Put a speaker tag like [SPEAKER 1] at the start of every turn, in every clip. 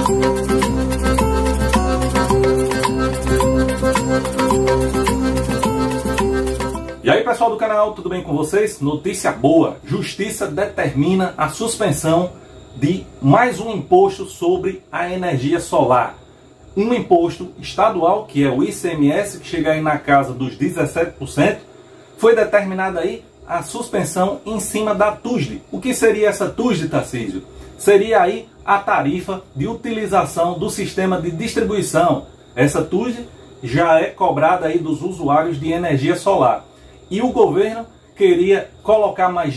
[SPEAKER 1] E aí, pessoal do canal, tudo bem com vocês? Notícia boa: Justiça determina a suspensão de mais um imposto sobre a energia solar. Um imposto estadual, que é o ICMS, que chega aí na casa dos 17%, foi determinada aí a suspensão em cima da TUSD. O que seria essa TUSD, Tarcísio? Seria aí a tarifa de utilização do sistema de distribuição. Essa TUSD já é cobrada aí dos usuários de energia solar. E o governo queria colocar mais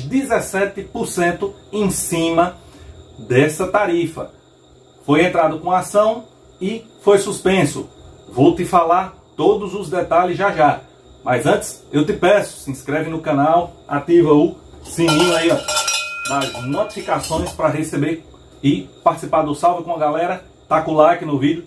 [SPEAKER 1] 17% em cima dessa tarifa. Foi entrado com ação e foi suspenso. Vou te falar todos os detalhes já já. Mas antes, eu te peço, se inscreve no canal, ativa o sininho aí, ó, das notificações para receber e participar do Salve com a Galera. Taca o like no vídeo,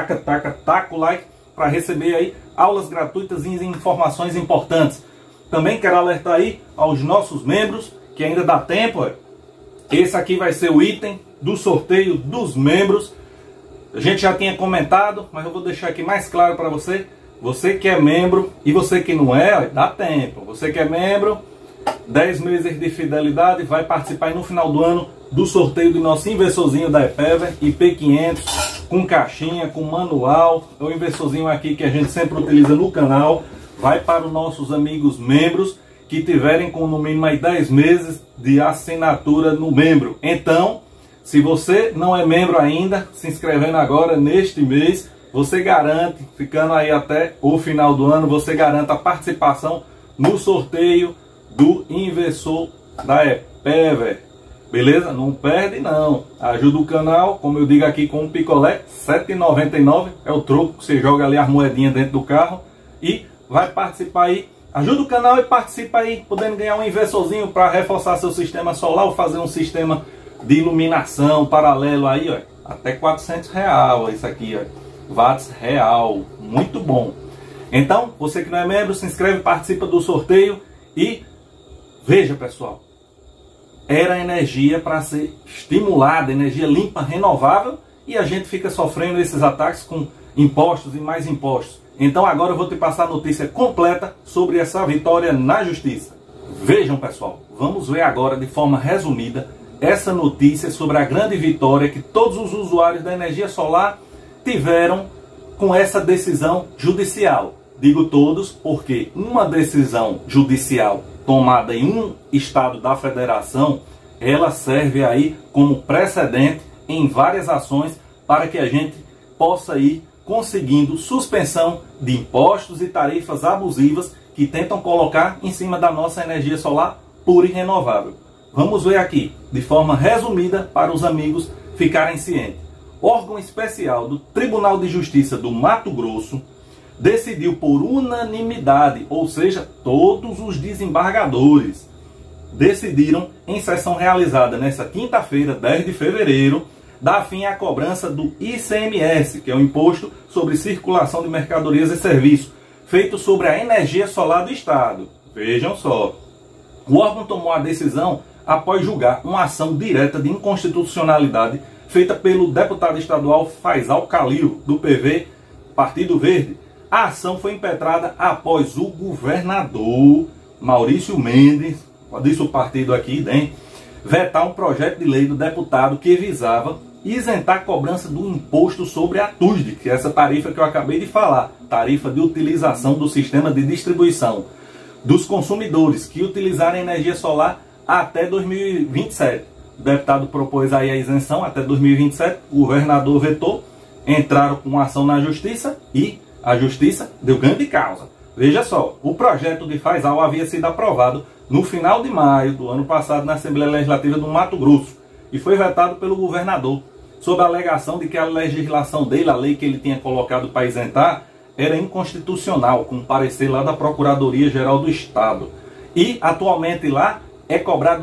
[SPEAKER 1] taca o like para receber aí aulas gratuitas e informações importantes. Também quero alertar aí aos nossos membros, que ainda dá tempo, ó. Esse aqui vai ser o item do sorteio dos membros. A gente já tinha comentado, mas eu vou deixar aqui mais claro para você. Você que é membro e você que não é, ó, dá tempo. Você que é membro, 10 meses de fidelidade, vai participar aí no final do ano do sorteio do nosso inversorzinho da Epever IP500, com caixinha, com manual. É um inversorzinho aqui que a gente sempre utiliza no canal. Vai para os nossos amigos membros que tiverem com no mínimo aí 10 meses de assinatura no membro. Então, se você não é membro ainda, se inscrevendo agora neste mês, você garante, ficando aí até o final do ano, você garante a participação no sorteio do inversor da Epever. Beleza? Não perde não. Ajuda o canal, como eu digo aqui, com um picolé, R$ 7,99. É o troco que você joga ali as moedinhas dentro do carro e vai participar aí. Ajuda o canal e participa aí, podendo ganhar um inversorzinho para reforçar seu sistema solar ou fazer um sistema de iluminação paralelo aí, ó, até R$400, isso aqui, ó, watts real, muito bom. Então, você que não é membro, se inscreve, participa do sorteio e veja, pessoal, era energia para ser estimulada, energia limpa, renovável, e a gente fica sofrendo esses ataques com impostos e mais impostos. Então agora eu vou te passar a notícia completa sobre essa vitória na justiça. Vejam, pessoal, vamos ver agora de forma resumida essa notícia sobre a grande vitória que todos os usuários da energia solar tiveram com essa decisão judicial. Digo todos porque uma decisão judicial tomada em um estado da federação, ela serve aí como precedente em várias ações para que a gente possa ir conseguindo suspensão de impostos e tarifas abusivas que tentam colocar em cima da nossa energia solar pura e renovável. Vamos ver aqui, de forma resumida, para os amigos ficarem cientes. O órgão especial do Tribunal de Justiça do Mato Grosso decidiu por unanimidade, ou seja, todos os desembargadores decidiram em sessão realizada nesta quinta-feira, 10 de fevereiro, dá fim à cobrança do ICMS, que é o Imposto sobre Circulação de Mercadorias e Serviços, feito sobre a energia solar do Estado. Vejam só, o órgão tomou a decisão após julgar uma ação direta de inconstitucionalidade feita pelo deputado estadual Faisal Khalil, do PV Partido Verde. A ação foi impetrada após o governador Maurício Mendes, disse o partido aqui, né, vetar um projeto de lei do deputado que visava isentar a cobrança do imposto sobre a TUSD, que é essa tarifa que eu acabei de falar, tarifa de utilização do sistema de distribuição, dos consumidores que utilizarem energia solar até 2027. O deputado propôs aí a isenção até 2027, o governador vetou, entraram com ação na justiça e a justiça deu ganho de causa. Veja só, o projeto de Faisal havia sido aprovado no final de maio do ano passado na Assembleia Legislativa do Mato Grosso e foi vetado pelo governador, sob a alegação de que a legislação dele, a lei que ele tinha colocado para isentar, era inconstitucional, com parecer lá da Procuradoria-Geral do Estado. E, atualmente lá, é cobrado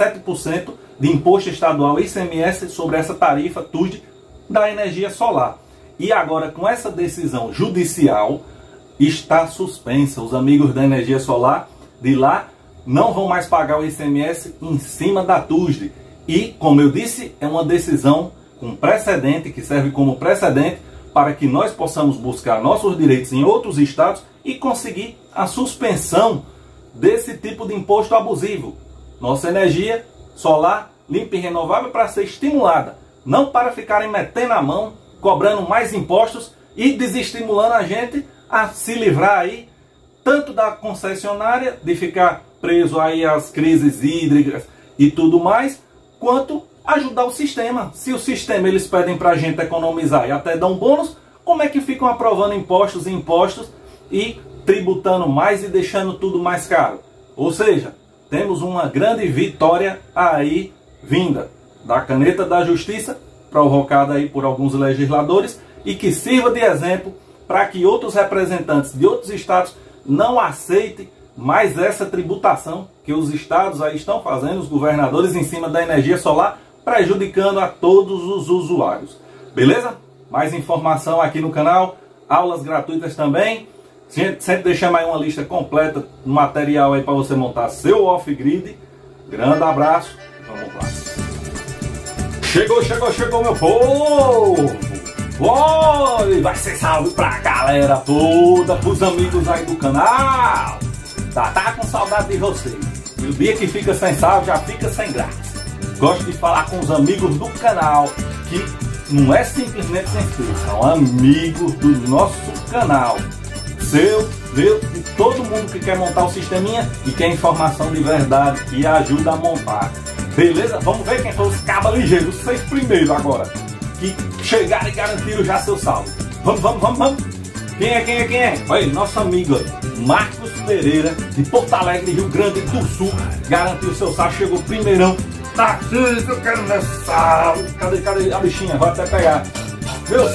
[SPEAKER 1] 17% de imposto estadual ICMS sobre essa tarifa TUSD da energia solar. E agora, com essa decisão judicial, está suspensa. Os amigos da energia solar de lá não vão mais pagar o ICMS em cima da TUSD. E, como eu disse, é uma decisão com precedente, que serve como precedente para que nós possamos buscar nossos direitos em outros estados e conseguir a suspensão desse tipo de imposto abusivo. Nossa energia solar limpa e renovável para ser estimulada, não para ficarem metendo a mão, cobrando mais impostos e desestimulando a gente a se livrar aí tanto da concessionária, de ficar preso aí às crises hídricas e tudo mais, quanto ajudar o sistema. Se o sistema eles pedem para a gente economizar e até dão bônus, como é que ficam aprovando impostos e impostos e tributando mais e deixando tudo mais caro? Ou seja, temos uma grande vitória aí vinda da caneta da justiça, provocada aí por alguns legisladores, e que sirva de exemplo para que outros representantes de outros estados não aceitem mais essa tributação que os estados aí estão fazendo, os governadores, em cima da energia solar, prejudicando a todos os usuários. Beleza? Mais informação aqui no canal, aulas gratuitas também. Sempre deixamos aí uma lista completa de material aí para você montar seu off-grid. Grande abraço, vamos lá. Chegou, meu povo! Oi, vai ser salve pra galera toda, pros amigos aí do canal. Tá com saudade de vocês. E o dia que fica sem salve já fica sem graça. Gosto de falar com os amigos do canal, que não é simplesmente sem inscritos, são amigos do nosso canal. Seu, meu e todo mundo que quer montar o sisteminha e quer informação de verdade e ajuda a montar. Beleza? Vamos ver quem foi os cabas ligeiros, os 6 primeiros agora, que chegaram e garantiram já seu salve. Vamos. Quem é? Olha, nosso amigo Marcos Pereira, de Porto Alegre, Rio Grande do Sul, garantiu seu salve, chegou primeirão. Tarcísio, eu quero meu salve. Cadê a bichinha? Vai até pegar. Meu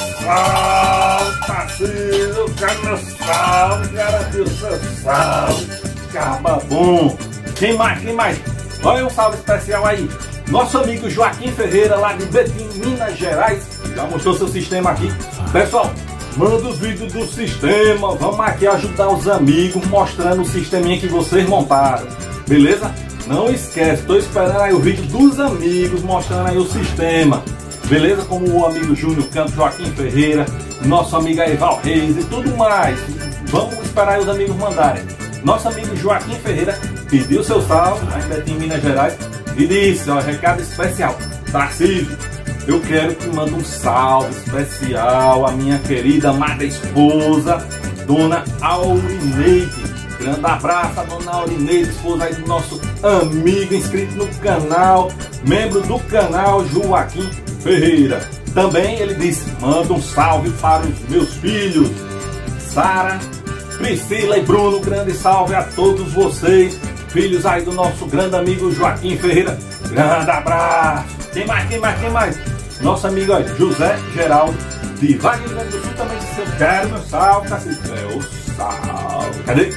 [SPEAKER 1] salve, Tarcísio, eu quero meu salve. Garantiu seu salve. Caba bom. Quem mais? Olha um salve especial aí. Nosso amigo Joaquim Ferreira, lá de Betim, Minas Gerais, já mostrou seu sistema aqui. Pessoal, manda os vídeos do sistema. Vamos aqui ajudar os amigos, mostrando o sisteminha que vocês montaram. Beleza? Não esquece, estou esperando aí o vídeo dos amigos, mostrando aí o sistema. Beleza? Como o amigo Júnior Campos, Joaquim Ferreira, nosso amigo Eval Reis e tudo mais. Vamos esperar aí os amigos mandarem. Nosso amigo Joaquim Ferreira pediu seu salve, ainda em Minas Gerais, e disse, ó, recado especial. Tarcísio, eu quero que mande um salve especial à minha querida amada esposa, Dona Aurineide. Grande abraço a Dona Aurineide, esposa aí do nosso amigo inscrito no canal, membro do canal Joaquim Ferreira. Também ele disse, manda um salve para os meus filhos, Sara, Priscila e Bruno. Grande salve a todos vocês, filhos aí do nosso grande amigo Joaquim Ferreira. Grande abraço. Quem mais? Nosso amigo aí, José Geraldo, de Vaga do Rio Grande do Sul, também disse, eu quero meu salve, o salve. Cadê?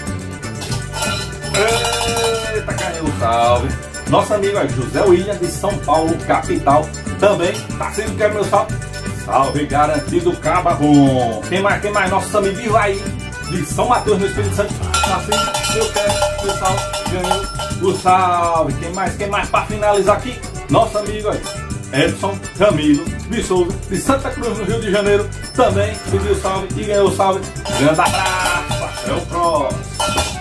[SPEAKER 1] Eita, caiu o salve. Nosso amigo aí, José William, de São Paulo, capital, também tá sendo quer meu salve. Salve garantido, caba bom. Quem mais? Nosso amigo aí, de São Mateus, no Espírito Santo, tá sendo eu quero meu salve, ganhou o salve. Quem mais? Para finalizar aqui, nosso amigo aí, Edson Camilo de Souza, de Santa Cruz, no Rio de Janeiro, também pediu salve e ganhou o salve. Grande abraço, até o próximo.